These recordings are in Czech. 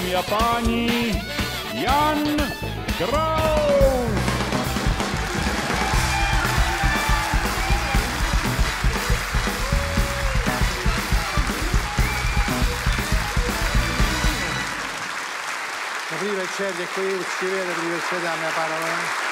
Dámy a páni, Jan Kraus! Dobrý večer, děkuji úctivě, dobrý večer, dámy a pánové.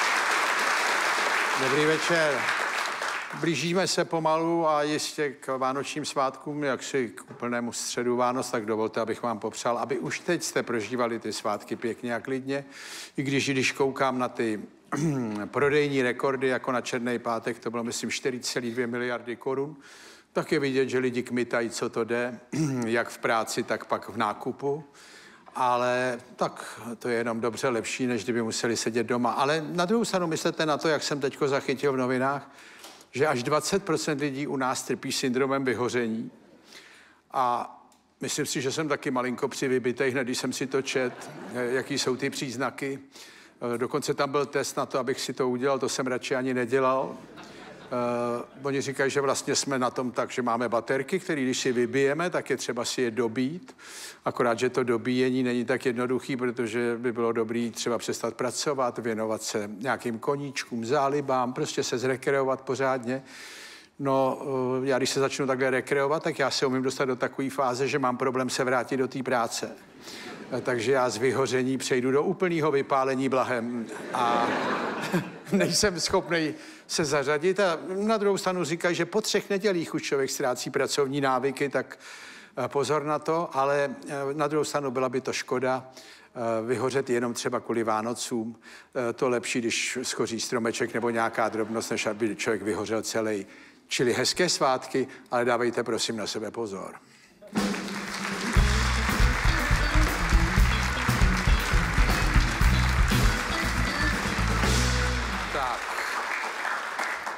Dobrý večer. Blížíme se pomalu a jistě k vánočním svátkům, jaksi k úplnému středu Vánoc, tak dovolte, abych vám popřál, aby už teď jste prožívali ty svátky pěkně a klidně. I když koukám na ty prodejní rekordy, jako na Černý pátek, to bylo, myslím, 4,2 miliardy korun, tak je vidět, že lidi kmitají, co to jde, jak v práci, tak pak v nákupu. Ale tak to je jenom dobře lepší, než kdyby museli sedět doma. Ale na druhou stranu myslete na to, jak jsem teďko zachytil v novinách, že až 20% lidí u nás trpí syndromem vyhoření. A myslím si, že jsem taky malinko přivybitej, hned když jsem si to čet, jaký jsou ty příznaky. Dokonce tam byl test na to, abych si to udělal, to jsem radši ani nedělal. Oni říkají, že vlastně jsme na tom tak, že máme baterky, které když si vybijeme, tak je třeba si je dobít. Akorát, že to dobíjení není tak jednoduchý, protože by bylo dobré třeba přestat pracovat, věnovat se nějakým koníčkům, zálibám, prostě se zrekreovat pořádně. No, já když se začnu takhle rekreovat, tak já se umím dostat do takové fáze, že mám problém se vrátit do té práce. Takže já z vyhoření přejdu do úplného vypálení blahem a nejsem schopný se zařadit. A na druhou stranu říkají, že po 3 nedělích už člověk ztrácí pracovní návyky, tak pozor na to, ale na druhou stranu byla by to škoda vyhořet jenom třeba kvůli Vánocům. To lepší, když schoří stromeček nebo nějaká drobnost, než aby člověk vyhořel celý. Čili hezké svátky, ale dávejte prosím na sebe pozor.